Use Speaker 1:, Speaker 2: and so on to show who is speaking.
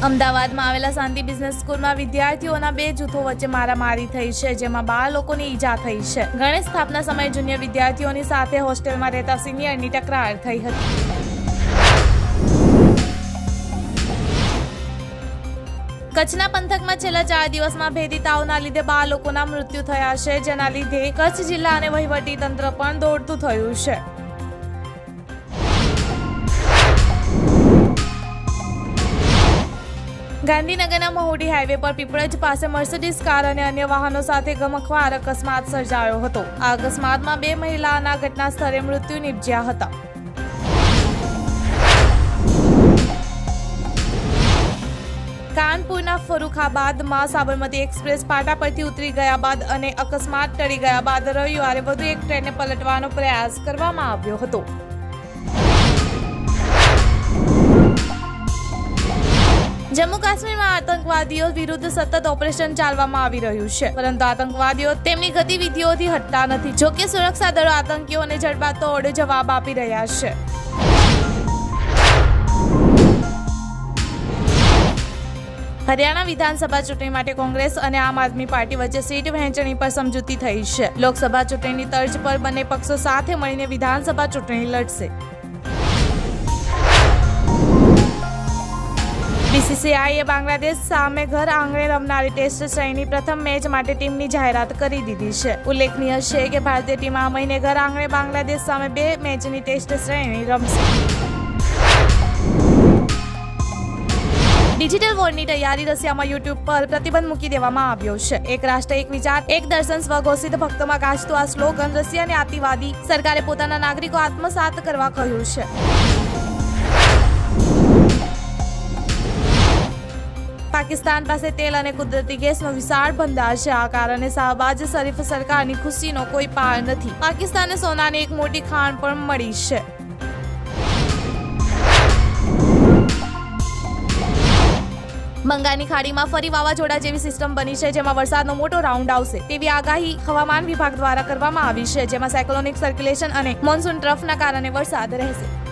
Speaker 1: અમદાવાદમાં આવેલા શાંતિ બિઝનેસ સ્કૂલમાં વિદ્યાર્થીઓના 2 જૂથો વચ્ચે મારામારી થઈ છે, જેમાં 12 લોકોને ઈજા થઈ છે. ગણેશ સ્થાપના સમયે જુનિયર વિદ્યાર્થીઓની સાથે હોસ્ટેલમાં રહેતા સિનિયરની તકરાર થઈ હતી. કચ્છના પંથકમાં છેલ્લા 4 દિવસમાં ભેદી તાવના લીધે 12 લોકોના મૃત્યુ થયા છે, જેના લીધે કચ્છ જિલ્લા અને વહીવટી તંત્ર પણ દોડતું થયું છે. ગાંધીનગરના મહુડી હાઈવે પર પીપળજ પાસે મર્સિડીઝ કાર અને અન્ય વાહનો સાથે ગમખ્વાર અકસ્માત સર્જાયો હતો. આ અકસ્માતમાં 2 મહિલાના ઘટના સ્થળે મૃત્યુ નિપજ્યા હતા. કાનપુરના ફરુખાબાદમાં સાબરમતી એક્સપ્રેસ પાટા પરથી ઉતરી ગયા બાદ અને અકસ્માત ટળી ગયા બાદ રવિવારે વધુ એક ટ્રેનને પલટવાનો પ્રયાસ કરવામાં આવ્યો હતો. જમ્મુ કાશ્મીરમાં આતંકવાદીઓ વિરુદ્ધ સતત ઓપરેશન ચાલવામાં આવી રહ્યું છે, પરંતુ આતંકવાદીઓ તેમની ગતિવિધિઓથી હટતા નથી. જોકે સુરક્ષા દળો આતંકીઓને જડબાતોડ જવાબ આપી રહ્યા છે. હરિયાણા વિધાનસભા ચૂંટણી માટે કોંગ્રેસ અને આમ આદમી પાર્ટી વચ્ચે સીટ વહેંચણી પર સમજૂતી થઈ છે. લોકસભા ચૂંટણીની તર્જ પર બંને પક્ષો સાથે મળીને વિધાનસભા ચૂંટણી લડશે. બીસીસીઆઈએ બાંગ્લાદેશ સામે ઘર આંગણે રમનારી ટેસ્ટ શ્રેણીની પ્રથમ મેચ માટે ટીમની જાહેરાત કરી દીધી છે. ઉલ્લેખનીય છે કે ભારતીય ટીમ આ મહિને ઘર આંગણે બાંગ્લાદેશ સામે 2 મેચની ટેસ્ટ શ્રેણી રમશે. ડિજિટલ વોરની તૈયારી રશિયામાં યુટ્યુબ પર પ્રતિબંધ મૂકી દેવામાં આવ્યો છે. એક રાષ્ટ્ર એક વિચાર એક દર્શન સ્વઘોષિત ભક્તોમાં ગાજતું આ સ્લોગન રશિયાની આતંકવાદી સરકારે પોતાના નાગરિકો આત્મસાત કરવા કહ્યું છે. પાકિસ્તાન પાસે તેલ અને કુદરતી ગેસનો વિશાળ ભંડાર છે. આ કારણે શાહબાજ શરીફ સરકારની ખુશીનો કોઈ પાર નથી. પાકિસ્તાનને સોનાની એક મોટી ખાણ પણ મળી છે. બંગાળની ખાડીમાં ફરી વાવાઝોડા જેવી સિસ્ટમ બની છે, જેમાં વરસાદનો મોટો રાઉન્ડ આવશે તેવી આગાહી હવામાન વિભાગ દ્વારા કરવામાં આવી છે, જેમાં સાયક્લોનિક સર્ક્યુલેશન અને મોન્સૂન ટ્રફના કારણે વરસાદ રહેશે.